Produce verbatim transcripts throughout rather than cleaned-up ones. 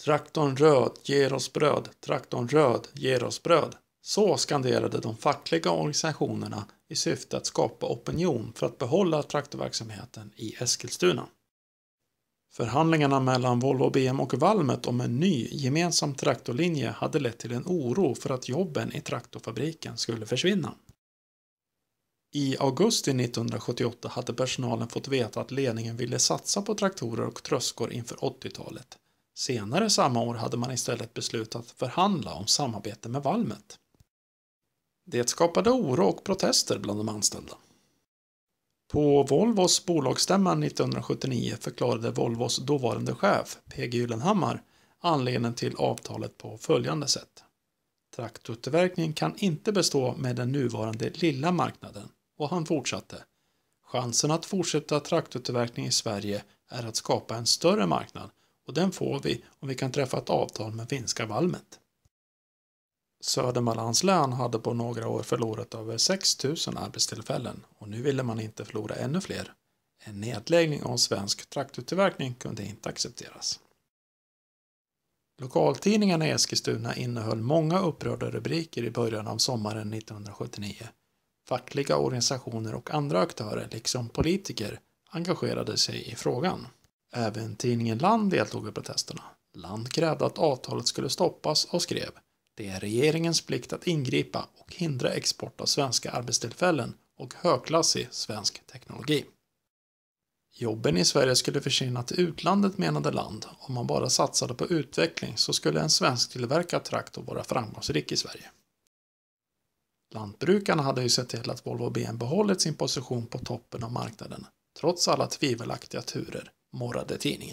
Traktorn röd ger oss bröd, traktorn röd ger oss bröd. Så skanderade de fackliga organisationerna i syfte att skapa opinion för att behålla traktorverksamheten i Eskilstuna. Förhandlingarna mellan Volvo B M och Valmet om en ny gemensam traktorlinje hade lett till en oro för att jobben i traktorfabriken skulle försvinna. I augusti nittonhundrasjuttioåtta hade personalen fått veta att ledningen ville satsa på traktorer och tröskor inför åttiotalet. Senare samma år hade man istället beslutat förhandla om samarbete med Valmet. Det skapade oro och protester bland de anställda. På Volvos bolagsstämma nittonhundrasjuttionio förklarade Volvos dåvarande chef P G Gyllenhammar anledningen till avtalet på följande sätt. Traktortillverkning kan inte bestå med den nuvarande lilla marknaden, och han fortsatte. Chansen att fortsätta traktortillverkning i Sverige är att skapa en större marknad, och den får vi om vi kan träffa ett avtal med finska Valmet. Södermanlands län hade på några år förlorat över sex tusen arbetstillfällen, och nu ville man inte förlora ännu fler. En nedläggning av svensk traktortillverkning kunde inte accepteras. Lokaltidningarna i Eskilstuna innehöll många upprörda rubriker i början av sommaren nittonhundrasjuttionio. Fackliga organisationer och andra aktörer, liksom politiker, engagerade sig i frågan. Även tidningen Land deltog i protesterna. Land krävde att avtalet skulle stoppas och skrev: det är regeringens plikt att ingripa och hindra export av svenska arbetstillfällen och högklassig svensk teknologi. Jobben i Sverige skulle försvinna till utlandet, menade Land. Om man bara satsade på utveckling så skulle en svensk tillverkad traktor vara framgångsrik i Sverige. Lantbrukarna hade ju sett till att Volvo B M behållit sin position på toppen av marknaden, trots alla tvivelaktiga turer, morrade tidningen.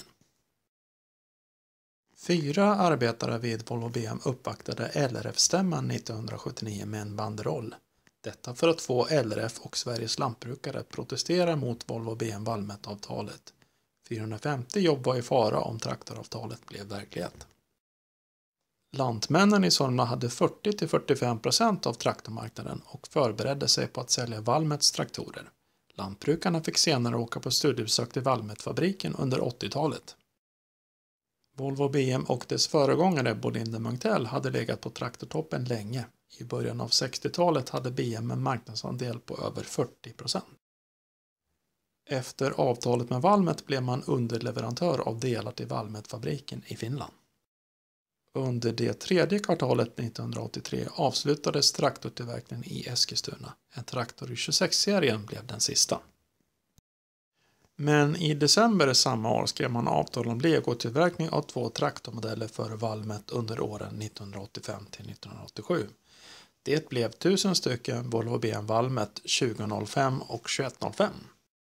Fyra arbetare vid Volvo B M uppvaktade L R F-stämman nittonhundrasjuttionio med en banderoll. Detta för att få L R F och Sveriges lantbrukare att protestera mot Volvo B M Valmet-avtalet. fyrahundrafemtio jobb var i fara om traktoravtalet blev verklighet. Lantmännen i Solna hade fyrtio till fyrtiofem procent av traktormarknaden och förberedde sig på att sälja Valmets traktorer. Lantbrukarna fick senare åka på studiebesök till Valmetfabriken under åttiotalet. Volvo B M och dess föregångare Bolinder Munktell hade legat på traktortoppen länge. I början av sextiotalet hade B M en marknadsandel på över fyrtio procent. Efter avtalet med Valmet blev man underleverantör av delar till Valmetfabriken i Finland. Under det tredje kvartalet nittonhundraåttiotre avslutades traktortillverkningen i Eskilstuna. En traktor i tjugosex-serien blev den sista. Men i december samma år skrev man avtal om legotillverkning av två traktormodeller för Valmet under åren nittonhundraåttiofem till nittonhundraåttiosju. Det blev tusen stycken Volvo B M Valmet tjugo noll fem och tjugoett noll fem.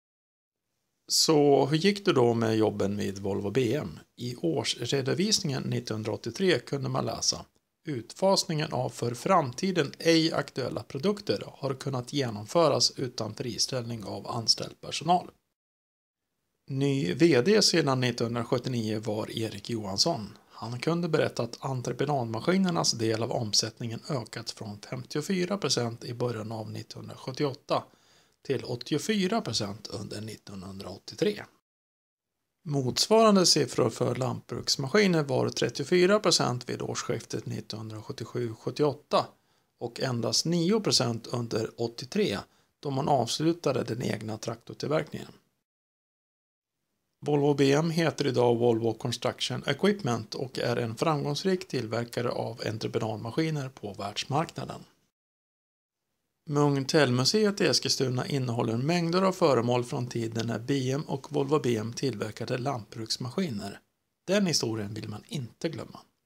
Så hur gick det då med jobben vid Volvo B M? I årsredovisningen nittonhundraåttiotre kunde man läsa: utfasningen av för framtiden ej aktuella produkter har kunnat genomföras utan friställning av anställd personal. Ny vd sedan nittonhundrasjuttionio var Erik Johansson. Han kunde berätta att entreprenadmaskinernas del av omsättningen ökat från femtiofyra procent i början av nittonhundrasjuttioåtta till åttiofyra procent under nittonhundraåttiotre. Motsvarande siffror för lantbruksmaskiner var trettiofyra procent vid årsskiftet nittonhundrasjuttiosju sjuttioåtta och endast nio procent under åttiotre, då man avslutade den egna traktortillverkningen. Volvo B M heter idag Volvo Construction Equipment och är en framgångsrik tillverkare av entreprenadmaskiner på världsmarknaden. Munktellmuseet i Eskilstuna innehåller mängder av föremål från tiden när B M och Volvo B M tillverkade lantbruksmaskiner. Den historien vill man inte glömma.